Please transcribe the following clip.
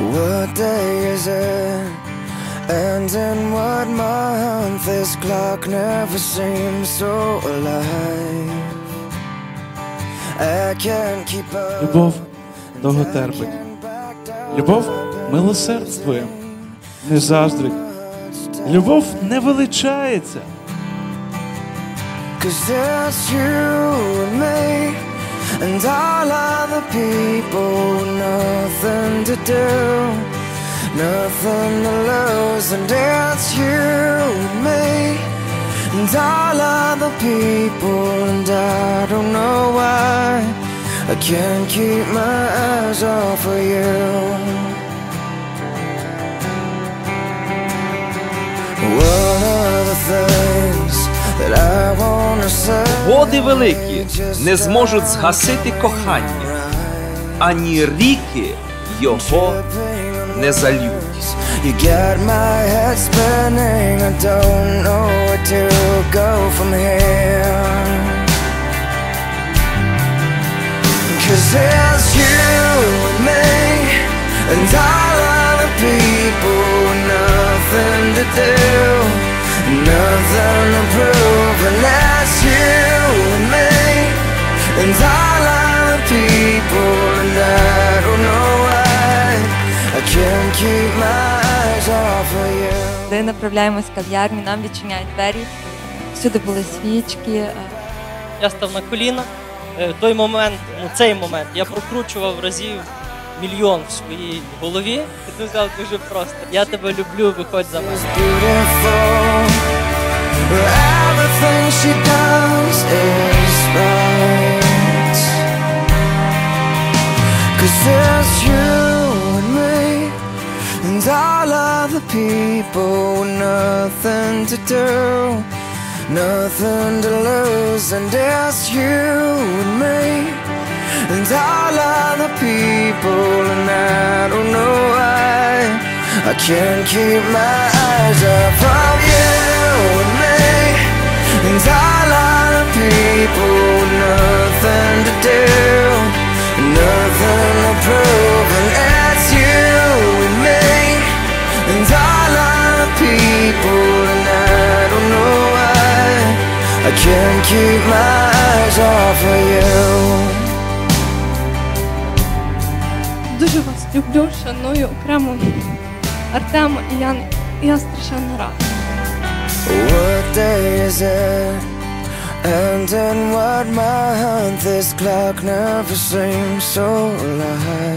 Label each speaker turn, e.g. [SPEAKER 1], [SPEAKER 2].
[SPEAKER 1] What day is it? And in what month? This clock never seems so alive. I can't keep up.
[SPEAKER 2] Любов довго терпить. Любов милосердствує, не заздрить. Любов не величається.
[SPEAKER 1] 'Cause it's you and me and all other people, nothing to do, nothing to lose. And it's you and me and all other people, and I don't know why I can't keep my eyes off of you. One of the things that I wanna say.
[SPEAKER 3] Води великі не зможуть згасити кохання, ані ріки його не зальють.
[SPEAKER 1] You got my head spinning, I don't know where to go from here. 'Cause it's you and me and all other people, nothing to do, nothing to prove. And that's you and me and all other people, and I don't know why I can't keep my eyes off of you.
[SPEAKER 4] Коли направляємось в кав'ярню, нам відчиняють двері, всюди були свічки.
[SPEAKER 5] Я став на коліна. Той момент, цей момент я прокручував разів мільйон в своїй голові. І ти сказав дуже просто: я тебе люблю, виходь за мене.
[SPEAKER 1] Everything she does is right. 'Cause it's you and me and all other people, nothing to do, nothing to lose. And it's you and me and all other people, and I don't know why I can't keep my eyes off of you and me and all other people, nothing to do, nothing to prove. And it's you and me and all other people, and I don't know why I can't keep my eyes off of you.
[SPEAKER 6] Дуже вас люблю, шаную окремо Артема і Яну. Я страшенно рада.
[SPEAKER 1] What day is it? And in what month? This clock never seems so alive.